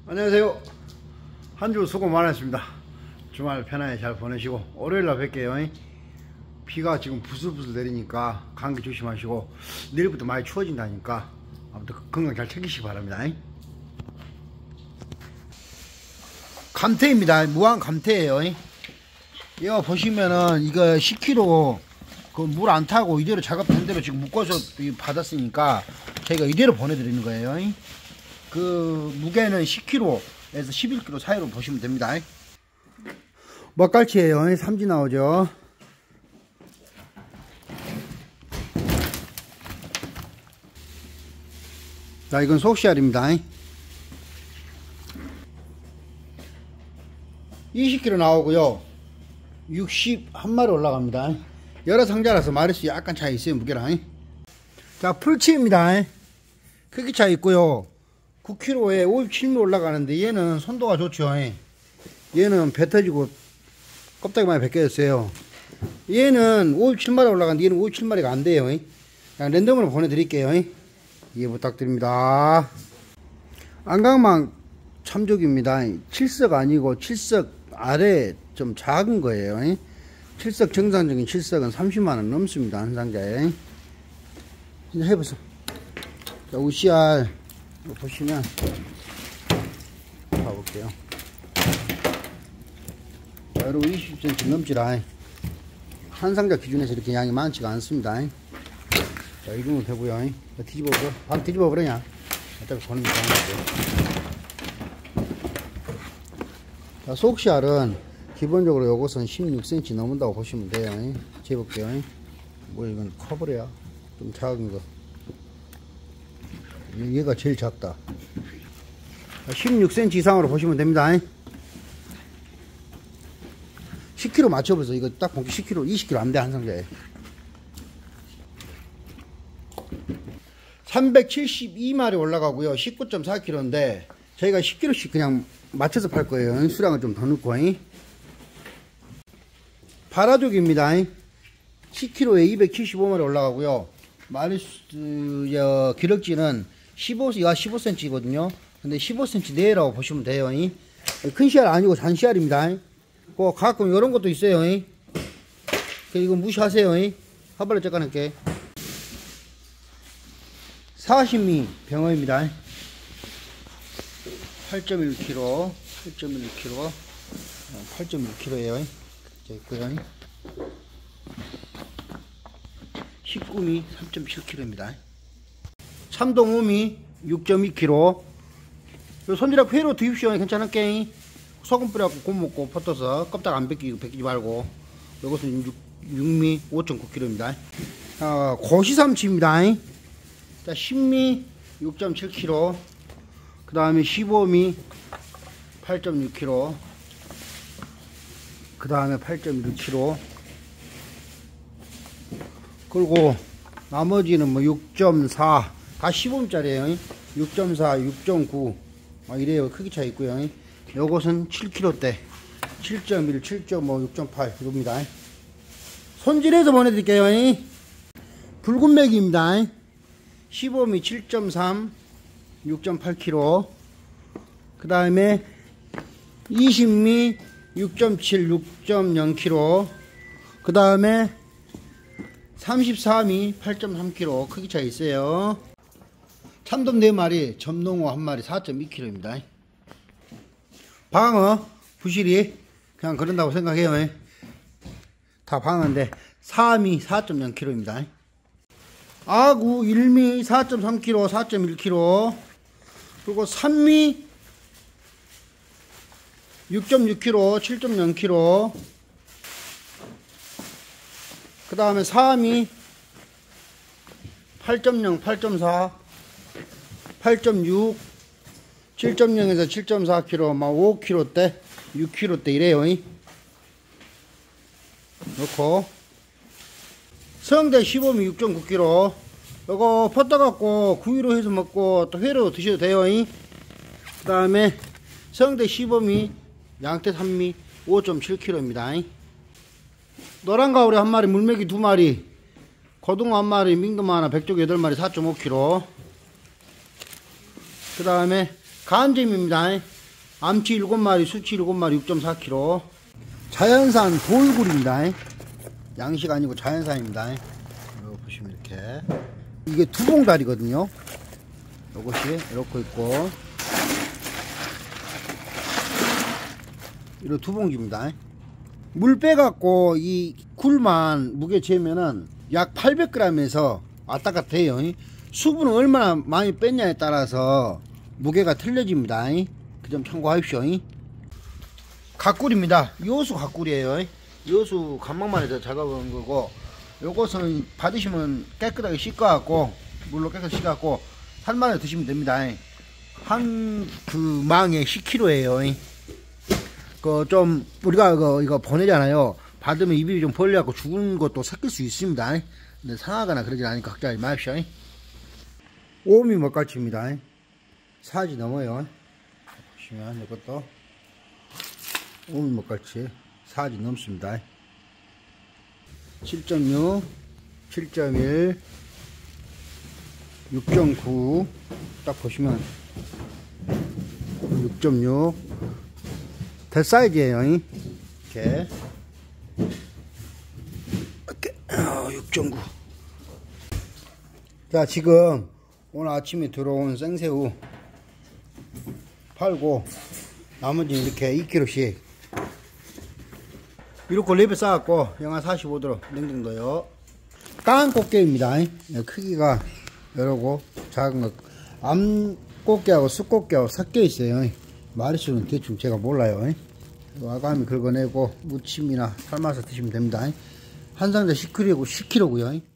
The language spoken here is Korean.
안녕하세요. 한 주 수고 많으셨습니다. 주말 편안히 잘 보내시고 월요일날 뵐게요. 비가 지금 부슬부슬 내리니까 감기 조심하시고 내일부터 많이 추워진다니까 아무튼 건강 잘 챙기시기 바랍니다. 감태입니다. 무한 감태예요. 이거 보시면은 이거 10kg 그 물 안 타고 이대로 작업한 대로 지금 묶어서 받았으니까 저희가 이대로 보내드리는 거예요. 그 무게는 10kg에서 11kg 사이로 보시면 됩니다. 먹갈치예요. 삼지 나오죠. 자, 이건 속씨알입니다. 20kg 나오고요. 61마리 올라갑니다. 여러 상자라서 마리수 약간 차이 있어요, 무게랑. 자, 풀치입니다. 크기 차이 있고요. 9kg에 57mm 올라가는데 얘는 선도가 좋죠. 얘는 배 터지고 껍데기 많이 벗겨졌어요. 얘는 57마리 올라가는데 얘는 57마리가 안 돼요. 그냥 랜덤으로 보내드릴게요. 이해 부탁드립니다. 안강망 참조기입니다. 7석 아니고 7석 아래 좀 작은 거예요. 7석 정상적인 7석은 30만원 넘습니다. 한 상자에. 이제 해보세요. 자, 우씨알 보시면 봐볼게요. 자, 여러분 20cm 넘지라. 한 상자 기준에서 이렇게 양이 많지가 않습니다. 자, 이 정도 되고요. 뒤집어 버려. 바로 뒤집어 버려냐. 어차피 보는 게 자, 속씨알은 기본적으로 요것은 16cm 넘는다고 보시면 돼요. 재볼게요. 뭐 이건 커버려야 좀 작은 거. 얘가 제일 작다. 16cm 이상으로 보시면 됩니다. 10kg 맞춰보세요. 이거 딱 보기 10kg, 20kg 안 돼, 한 상자에. 372마리 올라가고요. 19.4kg인데 저희가 10kg씩 그냥 맞춰서 팔 거예요. 수량을 좀 더 넣고. 파라족입니다. 10kg에 275마리 올라가고요. 마리수 기럭지는 15cm거든요. 근데 15cm 내라고 보시면 돼요. 큰 씨알 아니고 잔씨알입니다. 그 가끔 이런 것도 있어요. 이거 무시하세요. 한 발로 째까놓게. 40미 병어입니다. 8.1kg, 8.1kg, 8.1kg에요. 있고요. 19미 3.7kg입니다. 참동우미 6.2kg. 손질하고 회로 드십시오. 괜찮을게. 소금 뿌려갖고 고 먹고 퍼떠서 껍데기 안 벗기지 말고. 이것은 6미 5.9kg입니다. 고시삼치입니다. 자, 10미 6.7kg. 그 다음에 15미 8.6kg. 그 다음에 8.1kg. 그리고 나머지는 뭐 6.4, 다 15짜리에요. 6.4, 6.9 이래요. 크기 차이 있고요. 요것은 7kg대 7.1, 7.5, 6.8 이겁니다. 손질해서 보내드릴게요. 붉은 맥입니다. 15미 7.3, 6.8kg. 그 다음에 20미 6.7, 6.0kg. 그 다음에 34미 8.3kg. 크기 차이 있어요. 참돔 4마리, 점농어 1마리 4.2kg입니다. 방어, 부실이 그냥 그런다고 생각해요. 다 방어인데 4미 4.0kg입니다. 아구 1미 4.3kg, 4.1kg. 그리고 3미 6.6kg, 7.0kg. 그 다음에 4미 8.0, 8.4, 8.6, 7.0에서 7.4kg, 막 5kg대, 6kg대 이래요. 넣고 성대 15미 6.9kg. 이거 퍼떠갖고 구이로 해서 먹고 또 회로 드셔도 돼요. 그 다음에 성대 15미, 양태 3미 5.7kg입니다. 노란 가오리 1마리, 물메기 2마리, 고등어 1마리, 민금어 하나, 백조개 8마리 4.5kg. 그 다음에 간잼입니다. 암치 7마리, 수치 7마리, 6.4kg. 자연산 돌굴입니다. 양식 아니고 자연산입니다. 이거 보시면 이렇게. 이게 두봉다리거든요. 요것이 이렇게 있고. 이런 두봉지입니다. 물 빼갖고 이 굴만 무게 재면은 약 800g에서 왔다 갔다 해요. 수분을 얼마나 많이 뺐냐에 따라서 무게가 틀려집니다. 그 점 참고하십시오. 갓굴입니다. 요수 갓굴이에요. 요수 간막만 해서 작업한 거고, 요것은 받으시면 깨끗하게 씻어갖고 물로 깨끗이 씻어갖고 산만에 드시면 됩니다. 한 그 망에 10kg예요. 그 좀 우리가 이거 보내잖아요. 받으면 입이 좀 벌려갖고 죽은 것도 섞일 수 있습니다. 근데 상하거나 그러진 않으니까 걱정하지 마십시오. 오미 먹갈치입니다. 사지 넘어요. 보시면 이것도 오미 먹갈치 사지 넘습니다. 7.6, 7.1, 6.9 딱 보시면 6.6 대사이즈예요. 이렇게 6.9. 자, 지금 오늘 아침에 들어온 생새우 팔고 나머지는 이렇게 2kg씩 이렇게 랩에 싸갖고 영하 45도로 냉동둬요. 까만 꽃게입니다. 크기가 이러고 작은 거 암꽃게하고 숯꽃게하고 섞여 있어요. 마리수는 대충 제가 몰라요. 와가미 긁어내고 무침이나 삶아서 드시면 됩니다. 한 상자 10kg고요.